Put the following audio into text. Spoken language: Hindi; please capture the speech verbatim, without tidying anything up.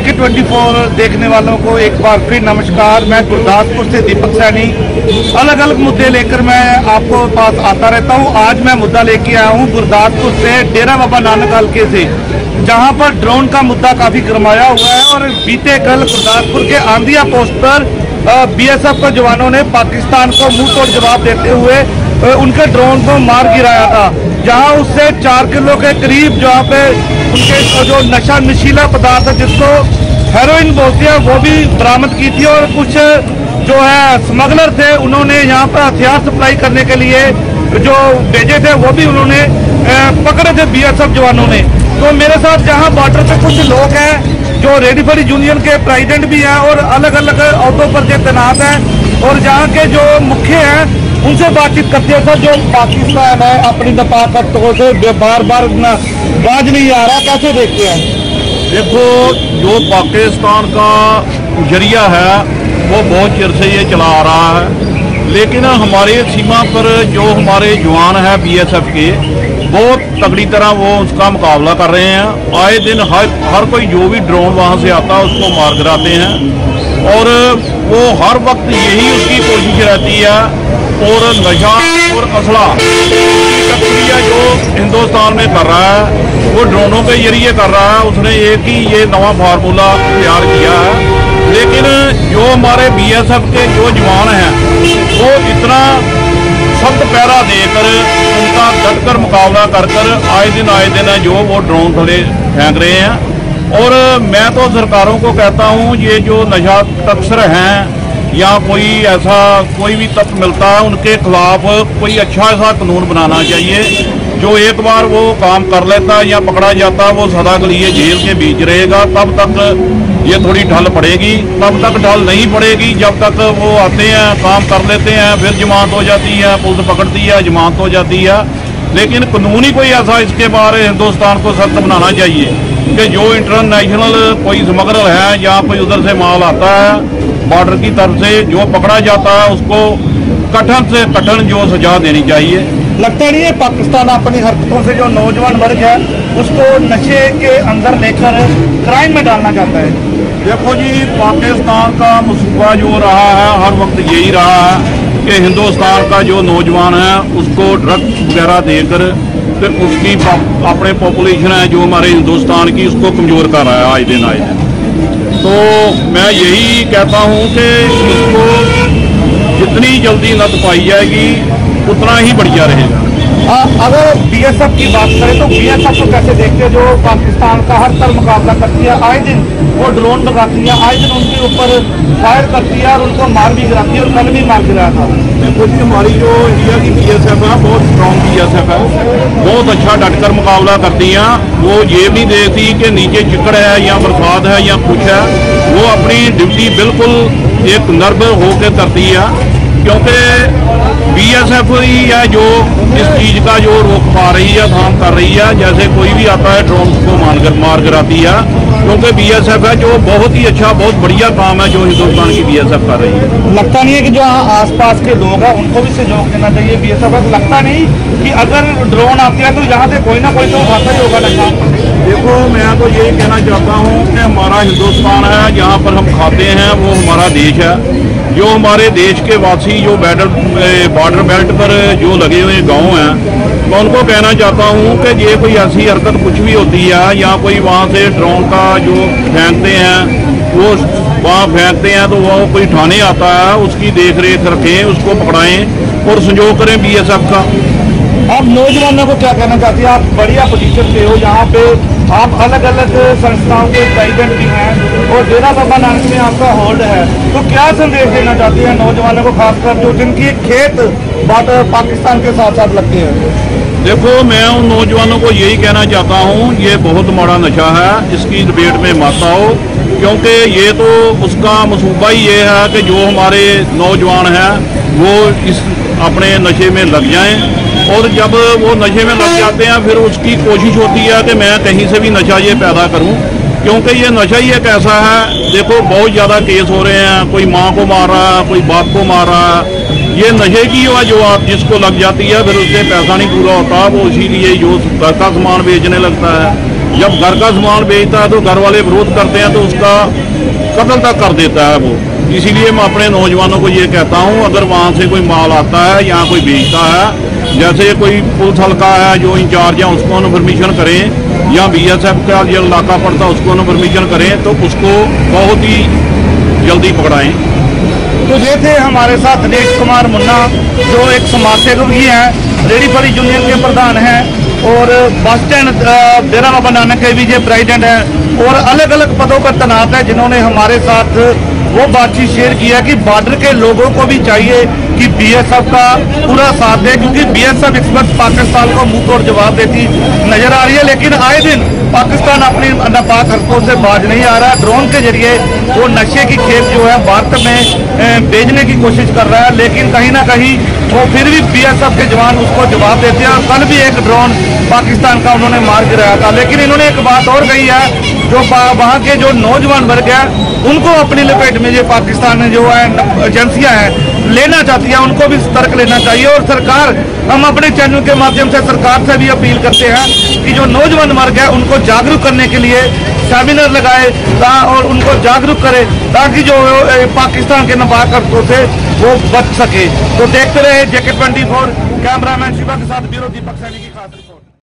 के चौबीस देखने वालों को एक बार फिर नमस्कार। मैं गुरदासपुर से दीपक सैनी अलग अलग मुद्दे लेकर मैं आपको पास आता रहता हूं। आज मैं मुद्दा लेके आया हूं गुरदासपुर से डेरा बाबा नानक हल्के से, जहां पर ड्रोन का मुद्दा काफी गरमाया हुआ है। और बीते कल गुरदासपुर के आंधिया पोस्ट पर बीएसएफ के जवानों ने पाकिस्तान को मुंह तोड़ जवाब देते हुए उनके ड्रोन को मार गिराया था, जहां उससे चार किलो के करीब जहाँ पे उनके जो नशा नशीला पदार्थ है जिसको हेरोइन बोलते हैं वो भी बरामद की थी। और कुछ जो है स्मगलर थे उन्होंने यहाँ पर हथियार सप्लाई करने के लिए जो भेजे थे वो भी उन्होंने पकड़े थे बीएसएफ जवानों ने। तो मेरे साथ जहाँ बॉर्डर पे कुछ लोग हैं जो रेडी फॉर यूनियन के प्रेसिडेंट भी हैं और अलग अलग अहदों पर जो तैनात हैं, और जहाँ के जो मुख्य हैं उनसे बातचीत करते हैं। सर, जो पाकिस्तान है अपनी नपाकतों से बार बार बाज नहीं आ रहा, कैसे देखते हैं? देखो, जो पाकिस्तान का जरिया है वो बहुत चिर से ये चला आ रहा है, लेकिन हमारे सीमा पर जो हमारे जवान हैं बीएसएफ के बहुत तगड़ी तरह वो उसका मुकाबला कर रहे हैं। आए दिन हर हर कोई जो भी ड्रोन वहाँ से आता है उसको मार गिराते हैं, और वो हर वक्त यही उसकी कोशिश रहती है। और नशा और असला की तस्करियाँ जो हिंदुस्तान में कर रहा है वो ड्रोनों के जरिए कर रहा है। उसने एक ही ये नवा फार्मूला तैयार किया है, लेकिन जो हमारे बीएसएफ के जो जवान हैं वो इतना सख्त पैरा देकर उनका डटकर मुकाबला कर कर आए दिन आए दिन जो वो ड्रोन थले फेंक रहे हैं। और मैं तो सरकारों को कहता हूँ ये जो नशा तस्कर हैं या कोई ऐसा कोई भी तत्व मिलता है उनके खिलाफ कोई अच्छा ऐसा कानून बनाना चाहिए। जो एक बार वो काम कर लेता है या पकड़ा जाता है वो सदा के लिए जेल के बीच रहेगा। तब तक ये थोड़ी ढल पड़ेगी, तब तक ढल नहीं पड़ेगी जब तक वो आते हैं काम कर लेते हैं, फिर जमानत हो जाती है, पुलिस पकड़ती है, जमानत हो जाती है। लेकिन कानून ही कोई ऐसा इसके बारे हिंदुस्तान को सख्त बनाना चाहिए कि जो इंटरनेशनल कोई स्मगलर है या कोई उधर से माल आता है बॉर्डर की तरफ से जो पकड़ा जाता है उसको कठिन से कठिन जो सजा देनी चाहिए। लगता नहीं है पाकिस्तान अपनी हरकतों से जो नौजवान वर्ग है उसको नशे के अंदर लेकर क्राइम में डालना चाहता है? देखो जी, पाकिस्तान का मसूबा जो रहा है हर वक्त यही रहा है कि हिंदुस्तान का जो नौजवान है उसको ड्रग्स वगैरह देकर फिर उसकी अपने पॉपुलेशन है जो हमारे हिंदुस्तान की उसको कमज़ोर कर रहा है आए दिन आए दिन। तो मैं यही कहता हूँ कि इसको जितनी जल्दी नद पाई जाएगी उतना ही बढ़िया रहेगा। आ, अगर बीएसएफ की बात करें तो बीएसएफ को कैसे देखते हैं जो पाकिस्तान का हर तरह मुकाबला करती है? आए दिन वो ड्रोन लगाती है, आए दिन उनके ऊपर फायर करती है और उनको मार भी गिराती है, और कल भी मार गिराया था। देखो जी, हमारी जो इंडिया की बीएसएफ है बहुत स्ट्रॉन्ग बीएसएफ है, बहुत अच्छा डटकर मुकाबला करती हैं। वो ये नहीं देखती कि नीचे चिकड़ है या बरसात है या कुछ है, वो अपनी ड्यूटी बिल्कुल एक निर्भय होकर करती है, क्योंकि बीएसएफ ही है जो इस चीज़ का जो रोक पा रही है, काम कर रही है। जैसे कोई भी आता है ड्रोन को मार कर मार गिराती है, क्योंकि बीएसएफ है जो बहुत ही अच्छा बहुत बढ़िया काम है जो हिंदुस्तान की बीएसएफ कर रही है। लगता नहीं है कि जो आसपास के लोग हैं उनको भी सहयोग देना चाहिए बीएसएफ को? लगता नहीं कि अगर ड्रोन आती है तो यहाँ से कोई ना कोई तो उठाता ही होगा नशा? देखो, मैं तो यही कहना चाहता हूँ कि हमारा हिंदुस्तान है जहाँ पर हम खाते हैं वो हमारा देश है। जो हमारे देश के वासी जो बैडर बॉर्डर बेल्ट पर जो लगे हुए गांव हैं, मैं उनको कहना चाहता हूं कि ये कोई ऐसी हरकत कुछ भी होती है या कोई वहां से ड्रोन का जो फेंकते हैं वो वहाँ फेंकते हैं तो वो कोई थाने आता है उसकी देख रेख रखें, उसको पकड़ाएं और संजोग करें बीएसएफ का। आप नौजवानों को क्या कहना चाहते हैं? आप बढ़िया पोजीशन पे हो, यहाँ पे आप अलग अलग संस्थाओं के प्रेसिडेंट भी हैं और डेरा बाबा नानक में आपका होल्ड है, तो क्या संदेश देना चाहते हैं नौजवानों को, खासकर जो जिनकी खेत बॉर्डर पाकिस्तान के साथ साथ लगते हैं? देखो, मैं उन नौजवानों को यही कहना चाहता हूँ ये बहुत बड़ा नशा है, इसकी डिबेट में मत आओ, क्योंकि ये तो उसका मसूबा ही ये है कि जो हमारे नौजवान हैं वो इस अपने नशे में लग जाएं, और जब वो नशे में लग जाते हैं फिर उसकी कोशिश होती है कि मैं कहीं से भी नशा ये पैदा करूं, क्योंकि ये नशा ही एक ऐसा है। देखो, बहुत ज़्यादा केस हो रहे हैं, कोई माँ को मार रहा है, कोई बाप को मार रहा है। ये नशे की जो आप जिसको लग जाती है फिर उससे पैसा नहीं पूरा होता, वो इसीलिए जो घर का सामान बेचने लगता है, जब घर का सामान बेचता है तो घर वाले विरोध करते हैं तो उसका कत्ल तक कर देता है वो। इसीलिए मैं अपने नौजवानों को ये कहता हूँ, अगर वहाँ से कोई माल आता है, यहाँ कोई बेचता है, जैसे कोई पुलिस हल्का है जो इंचार्ज है उसको इन्फॉर्मेशन करें, या बी एस एफ का जो इलाका पड़ता है उसको इन्फॉर्मेशन करें, तो उसको बहुत ही जल्दी पकड़ाएं। तो ये थे हमारे साथ दिनेश कुमार मुन्ना, जो एक समाज सेवक भी हैं, रेडी फरी यूनियन के प्रधान हैं और बस स्टैंड डेरा बाबा नानक के भी ये प्रेसिडेंट हैं और अलग अलग पदों पर तैनात है, जिन्होंने हमारे साथ वो बातचीत शेयर किया कि बॉर्डर के लोगों को भी चाहिए कि बी एस एफ का पूरा साथ दे, क्योंकि बी एस एफ इस वक्त पाकिस्तान को मुंह तोड़ जवाब देती नजर आ रही है। लेकिन आए दिन पाकिस्तान अपनी नापाक हरकतों से बाज नहीं आ रहा। ड्रोन के जरिए वो नशे की खेप जो है भारत में भेजने की कोशिश कर रहा है, लेकिन कहीं ना कहीं वो फिर भी बी एस एफ के जवान उसको जवाब देते हैं। और कल भी एक ड्रोन पाकिस्तान का उन्होंने मार गिराया था। लेकिन इन्होंने एक बात और कही है, जो वहाँ के जो नौजवान वर्ग है उनको अपनी लपेट में ये पाकिस्तान में जो है एजेंसियां हैं लेना चाहती है, उनको भी सतर्क लेना चाहिए। और सरकार, हम अपने चैनल के माध्यम से सरकार से भी अपील करते हैं कि जो नौजवान वर्ग है उनको जागरूक करने के लिए सेमिनार लगाए और उनको जागरूक करे, ताकि जो पाकिस्तान के नापाक हरकतों से वो बच सके। तो देखते रहे JK twenty four, cameraman Shiva के साथ ब्यूरो दीपक सैनी की खातिर।